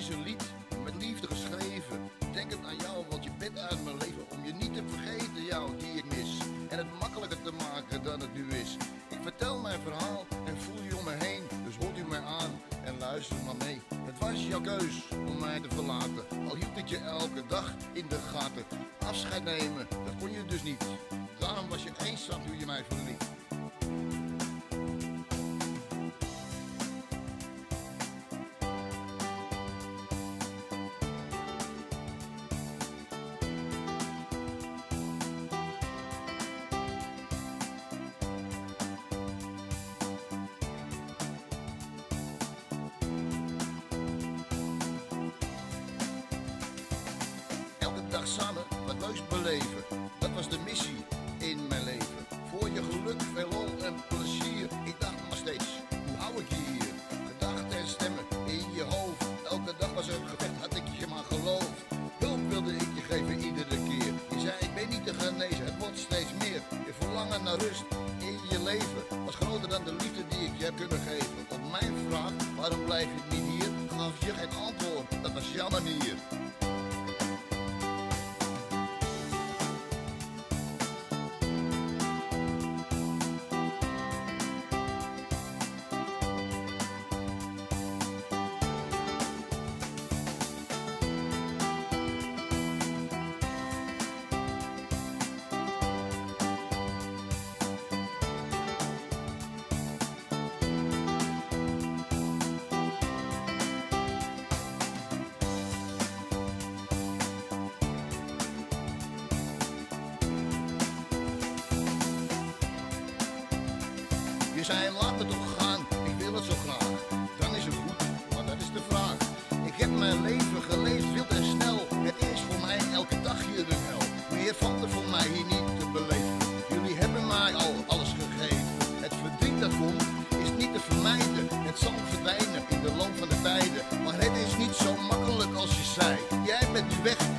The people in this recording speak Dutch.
is een lied met liefde geschreven. Denkend aan jou, want je bent uit mijn leven. Om je niet te vergeten, jou die ik mis. En het makkelijker te maken dan het nu is. Ik vertel mijn verhaal en voel je om me heen. Dus hoort u mij aan en luister maar mee. Het was jouw keus om mij te verlaten. Al hield ik je elke dag in de gaten. Afscheid nemen, dat kon je dus niet. Daarom was je eenzaam toen je mij verliet. Elke dag samen wat leuks beleven, dat was de missie in mijn leven. Voor je geluk, veel lol en plezier. Ik dacht maar steeds, hoe hou ik je hier? Gedachten en stemmen in je hoofd. Elke dag was een gevecht, had ik je maar geloofd. Hulp wilde ik je geven iedere keer. Je zei ik ben niet te genezen, het wordt steeds meer. Je verlangen naar rust in je leven was groter dan de liefde die ik je heb kunnen geven. Op mijn vraag, waarom blijf je niet hier? Gaf je geen antwoord, dat was jouw manier. Je zei laat me toch gaan, ik wil het zo graag. Dan is het goed, maar dat is de vraag. Ik heb mijn leven geleefd wild en snel. Het is voor mij elke dag hier een hel. Meer valt er voor mij hier niet te beleven. Jullie hebben mij al alles gegeven. Het verdriet dat komt is niet te vermijden. Het zal verdwijnen in de loop van de tijden. Maar het is niet zo makkelijk als je zei. Jij bent nu weg